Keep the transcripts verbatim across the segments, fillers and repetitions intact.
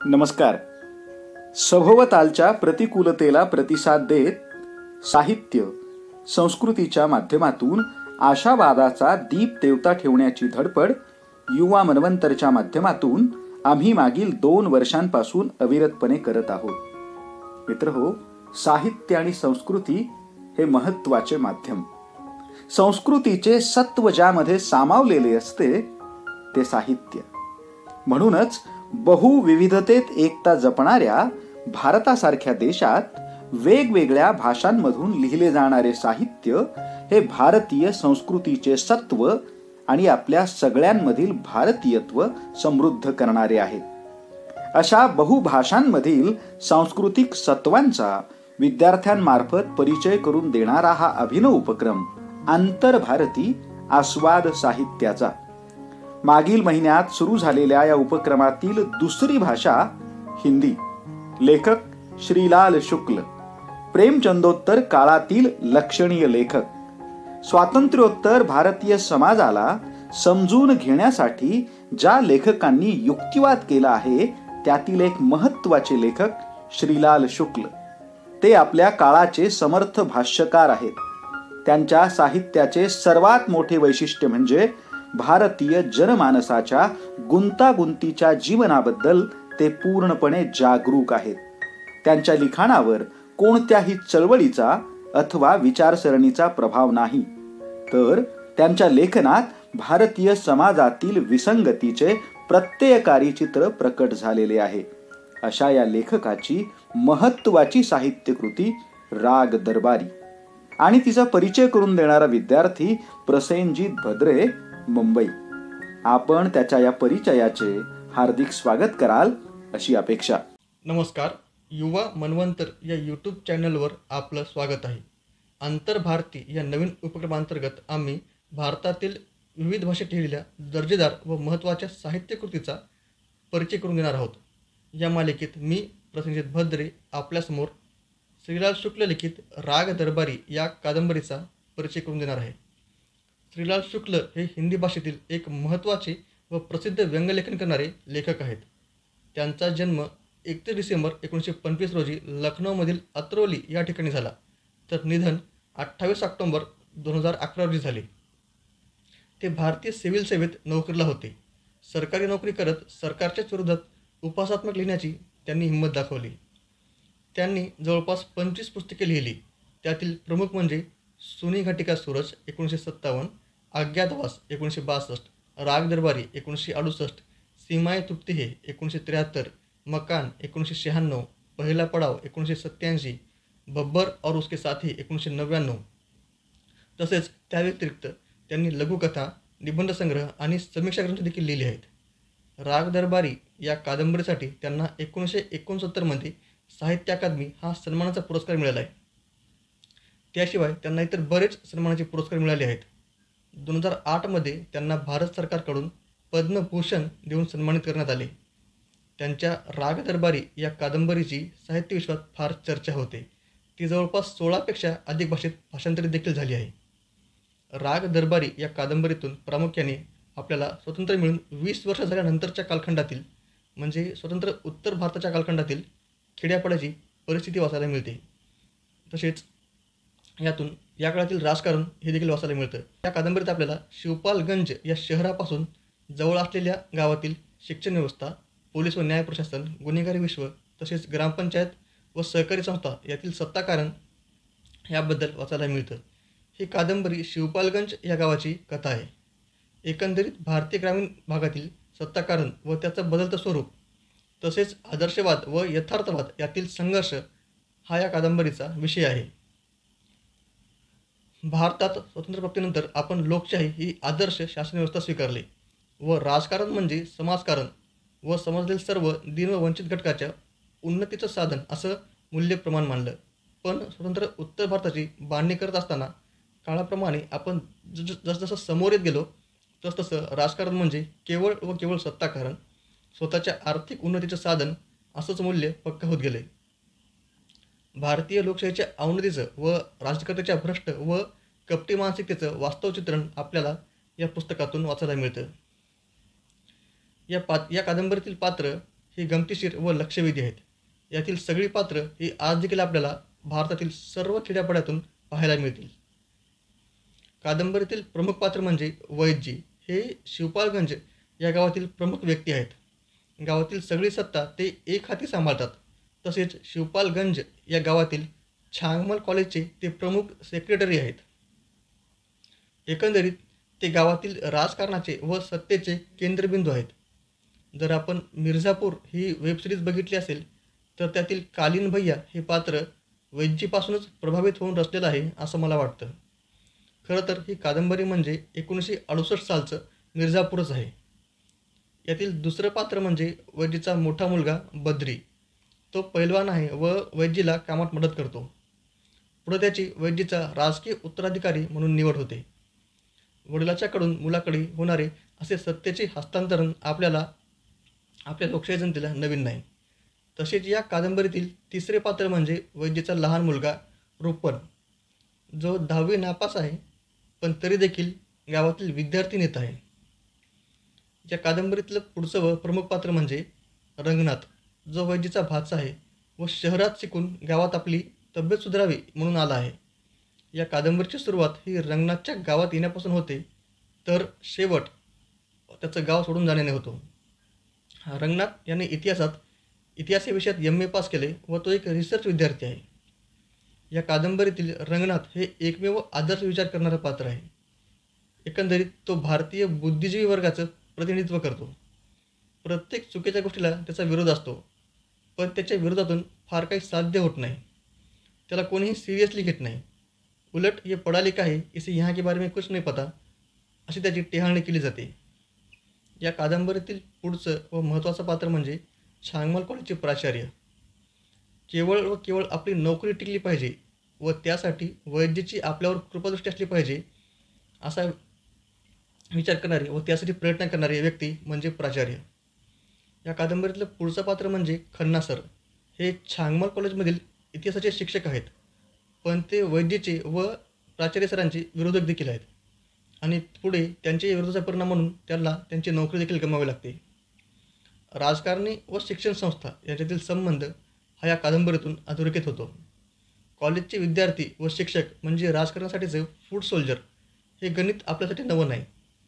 नमस्कार. सभोवतालच्या प्रतिकूलतेला प्रतिसाद देत साहित्य संस्कृतीच्या माध्यमातून आशावादाचा दीप तेवता ठेवण्याची धडपड युवा मनवंतरच्या माध्यमातून आम्ही मागील दोन वर्षांपासून अविरतपणे करत आहोत. मित्रहो, साहित्य आणि संस्कृती हे महत्त्वाचे माध्यम. संस्कृतीचे सत्व ज्यामध्ये सामावलेले असते ते साहित्य. म्हणूनच बहुविविधतेत एकता जपणाऱ्या भारतासारख्या देशात वेगवेगळ्या भाषांमधून लिहिले जाणारे साहित्य हे भारतीय संस्कृतीचे सत्व आणि आपल्या सगळ्यांमधील भारतीयत्व समृद्ध करणारे आहे. अशा बहुभाषांमधील सांस्कृतिक सत्वांचा विद्यार्थ्यांमार्फत परिचय करून देणारा हा अभिनव उपक्रम आंतरभारती आस्वाद साहित्याचा. मागील महिन्यात सुरू झालेल्या या उपक्रमातील दुसरी भाषा हिंदी. लेखक श्रीलाल शुक्ल, प्रेमचंदोत्तर काळातील लक्षणीय लेखक. स्वातंत्र्योत्तर भारतीय समाजाला समजून घेण्यासाठी ज्या लेखकांनी युक्तिवाद केला आहे त्यातील एक महत्त्वाचे लेखक श्रीलाल शुक्ल. ते आपल्या काळाचे समर्थ भाष्यकार आहेत. त्यांच्या साहित्याचे सर्वात मोठे वैशिष्ट्य म्हणजे भारतीय जनमानसाच्या गुंतागुंतीच्या जीवनाबद्दल ते पूर्णपणे जागरूक आहेत. त्यांच्या लिखाणावर कोणत्याही चळवळीचा अथवा विचारसरणीचा प्रभाव नाही, तर त्यांच्या लेखनात भारतीय समाजातील विसंगतीचे प्रत्ययकारी चित्र प्रकट झालेले आहे. अशा या लेखकाची महत्त्वाची साहित्यकृती राग दरबारी आणि तिचा परिचय करून देणारा विद्यार्थी प्रसेनजीत भद्रे, मुंबई. आपण त्याच्या या परिचयाचे हार्दिक स्वागत कराल अशी अपेक्षा. नमस्कार. युवा मनवंतर या यूट्यूब चॅनलवर आपलं स्वागत आहे. आंतरभारती या नवीन उपक्रमांतर्गत आम्ही भारतातील विविध भाषेत लिहिलेल्या दर्जेदार व महत्त्वाच्या साहित्यकृतीचा परिचय करून देणार आहोत. या मालिकेत मी प्रसेनजीत भद्रे आपल्यासमोर श्रीलाल शुक्ल लिखित राग दरबारी या कादंबरीचा परिचय करून देणार आहे. श्रीलाल शुक्ल हे हिंदी भाषेतील एक महत्त्वाचे व प्रसिद्ध व्यंगलेखन करणारे लेखक आहेत. त्यांचा जन्म एकतीस डिसेंबर एकोणीसशे पंचवीस रोजी लखनौमधील अत्रौली या ठिकाणी झाला, तर निधन अठ्ठावीस ऑक्टोबर दोन हजार अकरा रोजी झाले. ते भारतीय सिव्हिल सेवेत नोकरीला होते. सरकारी नोकरी करत सरकारच्याच विरोधात उपहासात्मक लिहिण्याची त्यांनी हिंमत दाखवली. त्यांनी जवळपास पंचवीस पुस्तके लिहिली. त्यातील प्रमुख म्हणजे सुनी घटिका सूरज एकोणीसशे सत्तावन्न, अज्ञातवास एकोणीसशे बासष्ट, राग दरबारी एकोणीसशे अडुसष्ट, सीमाए तुपती है एकोणीसशे त्र्याहत्तर, मकान एकोणीसशे शहाण्णव, पहिला पडाव एकोणीसशे सत्त्याऐंशी, बब्बर और उसके साथी एकोणीसशे नव्याण्णव. तसेच त्या व्यतिरिक्त त्यांनी लघुकथा, निबंधसंग्रह आणि समीक्षा ग्रंथ देखील लिहिले आहेत. राग दरबारी या कादंबरीसाठी त्यांना एकोणीसशे एकोणसत्तरमध्ये साहित्य अकादमी हा सन्मानाचा पुरस्कार मिळाला आहे. त्याशिवाय त्यांना इतर बरेच सन्मानाचे पुरस्कार मिळाले आहेत. दोन हजार आठमध्ये त्यांना भारत सरकारकडून पद्मभूषण देऊन सन्मानित करण्यात आले. त्यांच्या राग दरबारी या कादंबरीची साहित्य विश्वात फार चर्चा होते. ती जवळपास सोळापेक्षा अधिक भाषेत भाषांतरित देखील झाली आहे. राग दरबारी या कादंबरीतून प्रामुख्याने आपल्याला स्वातंत्र्य मिळून वीस वर्ष झाल्यानंतरच्या कालखंडातील म्हणजे स्वतंत्र उत्तर भारताच्या कालखंडातील खेड्यापाड्याची परिस्थिती वाचायला मिळते. तसेच यातून या काळातील राजकारण हे देखील वाचायला मिळतं. या कादंबरीत आपल्याला शिवपालगंज या शहरापासून जवळ असलेल्या गावातील शिक्षण व्यवस्था, पोलीस व न्याय प्रशासन, गुन्हेगारी विश्व तसेच ग्रामपंचायत व सहकारी संस्था यातील सत्ताकारण याबद्दल वाचायला मिळतं. ही कादंबरी शिवपालगंज या गावाची कथा आहे. एकंदरीत भारतीय ग्रामीण भागातील सत्ताकारण व त्याचं बदलतं स्वरूप तसेच आदर्शवाद व यथार्थवाद यातील संघर्ष हा या कादंबरीचा विषय आहे. भारतात स्वातंत्र्यप्राप्तीनंतर आपण लोकशाही ही आदर्श शासनव्यवस्था स्वीकारली व राजकारण म्हणजे समाजकारण व समाजातील सर्व दीन व वंचित घटकाच्या उन्नतीचं साधन असं मूल्यप्रमाण मानलं. पण स्वतंत्र उत्तर भारताची बांधणी करत असताना काळाप्रमाणे आपण ज जसजसं समोर येत गेलो तसतसं राजकारण म्हणजे केवळ व केवळ सत्ताकारण, स्वतःच्या आर्थिक उन्नतीचं साधन असंच मूल्य पक्का होत गेले. भारतीय लोकशाहीच्या अवनतीचं व राजकर्त्याच्या भ्रष्ट व कपटी मानसिकतेचं वास्तव चित्रण आपल्याला या पुस्तकातून वाचायला मिळतं. या पा या कादंबरीतील पात्र ही गमतीशीर व लक्षवेधी आहेत. यातील सगळी पात्र ही आज देखील आपल्याला भारतातील सर्व खेड्यापाड्यातून पाहायला मिळतील. कादंबरीतील प्रमुख पात्र म्हणजे वैद्यजी. हे शिवपालगंज या गावातील प्रमुख व्यक्ती आहेत. गावातील सगळी सत्ता ते एक हाती सांभाळतात. तसेच शिवपालगंज या गावातील छांगमल कॉलेजचे ते प्रमुख सेक्रेटरी आहेत. एकंदरीत ते गावातील राजकारणाचे व सत्तेचे केंद्रबिंदू आहेत. जर आपण मिर्झापूर ही वेबसिरीज बघितली असेल तर त्यातील कालीन भैया हे पात्र वैद्यजीपासूनच प्रभावित होऊन रचलेलं आहे असं मला वाटतं. खरं तर ही कादंबरी म्हणजे एकोणीसशे अडुसष्ट सालचं मिर्झापूरच आहे. यातील दुसरं पात्र म्हणजे वैद्यजीचा मोठा मुलगा बद्री. तो पैलवान आहे व वैद्यजीला कामात मदत करतो. पुढे त्याची वैद्यजीचा राजकीय उत्तराधिकारी म्हणून निवड होते. वडिलाच्याकडून मुलाकडे होणारे असे सत्तेचे हस्तांतरण आपल्याला आपल्या लोकशाही जनतेला नवीन नाही. तसेच या कादंबरीतील तिसरे पात्र म्हणजे वैद्यजीचा लहान मुलगा रुपन, जो दहावी नापास आहे पण तरी देखील गावातील विद्यार्थी नेता आहे. या कादंबरीतलं पुढचं व प्रमुख पात्र म्हणजे रंगनाथ, जो वैद्यजीचा भाचा आहे व शहरात शिकून गावात आपली तब्येत सुधारावी म्हणून आला आहे. या कादंबरीची सुरुवात ही रंगनाथच्या गावात येण्यापासून होते तर शेवट त्याचं गाव सोडून जाण्याने होतो. रंगनाथ याने इतिहासात इतिहास या विषयात एम ए पास केले व तो एक रिसर्च विद्यार्थी आहे. या कादंबरीतील रंगनाथ हे एकमेव आदर्श विचार करणारं पात्र आहे. एकंदरीत तो भारतीय बुद्धिजीवी वर्गाचं प्रतिनिधित्व करतो. प्रत्येक चुकीच्या गोष्टीला त्याचा विरोध असतो, पण त्याच्या विरोधातून फार काही साध्य होत नाही. त्याला कोणीही सिरियसली घेत नाही. उलट ये पढ़ा लिखा है, इसे यहाँ के बारे में कुछ नहीं पता, अशी त्याची टेहाळणी केली जाते. या कादंबरीतील पुढचं व महत्त्वाचं पात्र म्हणजे छांगमल कॉलेजचे प्राचार्य. केवळ व केवळ आपली नोकरी टिकली पाहिजे व त्यासाठी वैद्यजीची आपल्यावर कृपादृष्टी असली पाहिजे असा विचार करणारे व त्यासाठी प्रयत्न करणारे व्यक्ती म्हणजे प्राचार्य. या कादंबरीतलं पुढचं पात्र म्हणजे खन्ना सर. हे छांगमल कॉलेजमधील इतिहासाचे शिक्षक आहेत, पण ते वैद्यजीचे व प्राचार्य सरांचे विरोधक देखील आहेत आणि पुढे त्यांच्या विरोधाचा परिणाम म्हणून त्यांना त्यांची नोकरी देखील गमावी लागते. राजकारणी व शिक्षण संस्था यांच्यातील संबंध हा या कादंबरीतून अधोरेखित होतो. कॉलेजचे विद्यार्थी व शिक्षक म्हणजे राजकारणासाठीचे फूड सोल्जर हे गणित आपल्यासाठी नवं नाही.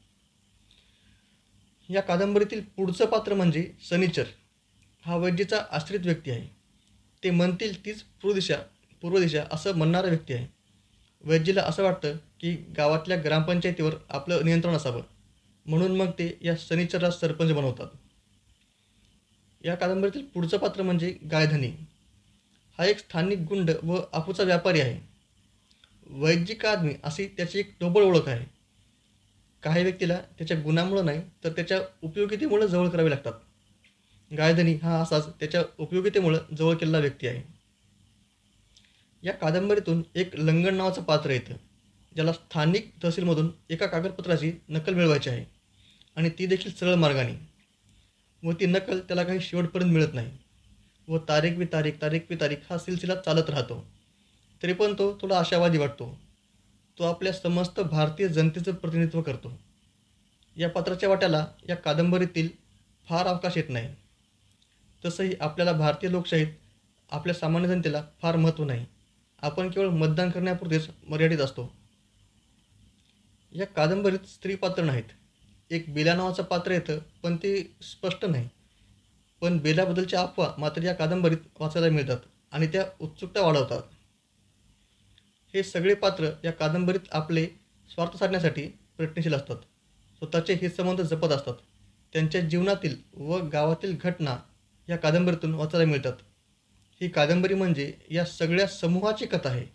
या कादंबरीतील पुढचं पात्र म्हणजे शनिचर. हा वैद्यजीचा आश्रित व्यक्ती आहे. ते म्हणतील तीच पूर्व दिशा पूर्व दिशा असं म्हणणारा व्यक्ती आहे. वैद्यजीला असं वाटतं की गावातल्या ग्रामपंचायतीवर आपलं नियंत्रण असावं, म्हणून मग ते या शनिचरला सरपंच बनवतात. या कादंबरीतील पुढचं पात्र म्हणजे गायधनी. हा एक स्थानिक गुंड व अफूचा व्यापारी आहे. वैद्यजी का आदमी अशी त्याची एक ढोबळ ओळख आहे. काही व्यक्तीला त्याच्या गुणामुळं नाही तर त्याच्या उपयोगितेमुळं जवळ करावे लागतात. गायधनी हा असाच त्याच्या उपयोगितेमुळं जवळ केलेला व्यक्ती आहे. या कादंबरीतून एक लंगण नावाचं पात्र येतं, ज्याला स्थानिक तहसीलमधून एका कागदपत्राची नकल मिळवायची आहे आणि ती देखील सरळ मार्गाने, व ती नकल त्याला काही शेवटपर्यंत मिळत नाही व तारीख बी तारीख तारीख बी तारीख हा सिलसिला चालत राहतो. तरी पण तो थोडा आशावादी वाटतो. तो आपल्या समस्त भारतीय जनतेचं प्रतिनिधित्व करतो. या पात्राच्या वाट्याला या कादंबरीतील फार अवकाश येत नाही. तसंही आपल्याला भारतीय लोकशाहीत आपल्या सामान्य जनतेला फार महत्त्व नाही. आपण केवळ मतदान करण्यापुरतेच मर्यादित असतो. या कादंबरीत स्त्री पात्र नाहीत. एक बेला नावाचं पात्र येतं, पण ते स्पष्ट नाही. पण बेलाबद्दलच्या अफवा मात्र या कादंबरीत वाचायला मिळतात आणि त्या उत्सुकता वाढवतात. हे सगळे पात्र या कादंबरीत आपले स्वार्थ साधण्यासाठी प्रयत्नशील असतात. स्वतःचे हितसंबंध जपत असतात. त्यांच्या जीवनातील व गावातील घटना या कादंबरीतून वाचायला मिळतात. ही कादंबरी म्हणजे या सगळ्या समूहाची कथा आहे.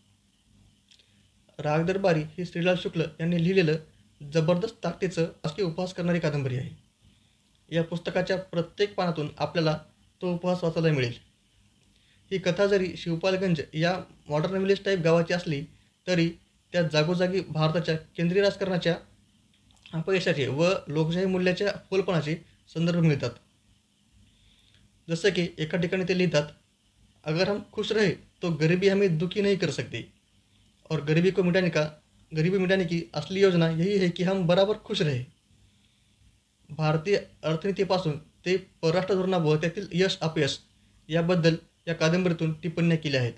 राग दरबारी ही श्रीलाल शुक्ल यांनी लिहिलेलं जबरदस्त ताकदीचं राजकीय उपहास करणारी कादंबरी आहे. या पुस्तकाच्या प्रत्येक पानातून आपल्याला तो उपहास वाचायला मिळेल. ही कथा जरी शिवपालगंज या मॉडर्न विलेज टाईप गावाची असली तरी त्या जागोजागी भारताच्या केंद्रीय राजकारणाच्या अपयशाचे व लोकशाही मूल्याच्या फोलपणाचे संदर्भ मिळतात. जसं की एका ठिकाणी ते लिहितात, अगर हम खुश रहे तो गरीबी हमें दुखी नहीं कर सकती और गरीबी को मिटाने का गरीबी मिटाने की असली योजना यही है कि हम बराबर खुश रहे. भारतीय अर्थनीतीपासून ते परराष्ट्र धोरणावर त्यातील यश अपयश याबद्दल या कादंबरीतून टिप्पण्या केल्या आहेत.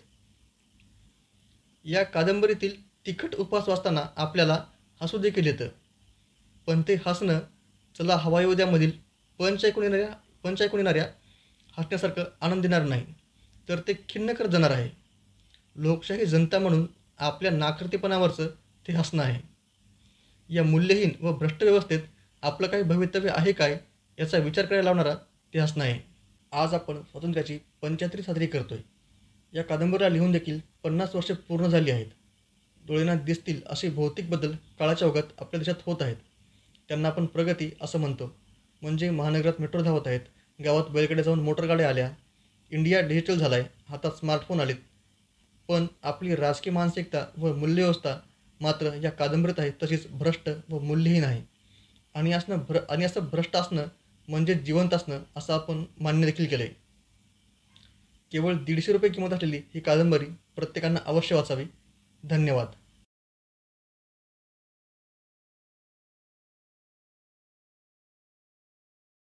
या कादंबरीतील तिखट उपहास वाचताना आपल्याला हसू देखील येतं, पण ते हसणं चला हवा येऊ द्यामधील पंच ऐकून येणाऱ्या पंच ऐकून येणाऱ्या हसण्यासारखं आनंद देणार नाही, तर ते खिन्न करत जाणार आहे. लोकशाही जनता म्हणून आपल्या नाकर्तेपणावरचं ते हसणं आहे. या मूल्यहीन व भ्रष्ट व्यवस्थेत आपलं काही भवितव्य आहे काय याचा विचार करायला लावणारा ते हसणं आहे. आज आपण स्वातंत्र्याची पंच्याहत्तरी साजरी करतोय. या कादंबरीला लिहून देखील पन्नास वर्षे पूर्ण झाली आहेत. डोळ्यांना दिसतील असे भौतिक बदल काळाच्या ओघात आपल्या देशात होत आहेत. त्यांना आपण प्रगती असं म्हणतो. म्हणजे महानगरात मेट्रो धावत आहेत, गावात बैलगाड्या जाऊन मोटरगाड्या आल्या, इंडिया डिजिटल झाला आहे, हातात स्मार्टफोन आलेत. पण आपली राजकीय मानसिकता व मूल्यव्यवस्था मात्र या कादंबरीत आहे तशीच भ्रष्ट व मूल्यहीन आहे. आणि असणं भ्र आणि असं भ्रष्ट असणं म्हणजे जिवंत असणं असं आपण मान्य देखील केलं आहे. केवळ दीडशे रुपये किंमत असलेली ही कादंबरी प्रत्येकानं अवश्य वाचावी. धन्यवाद.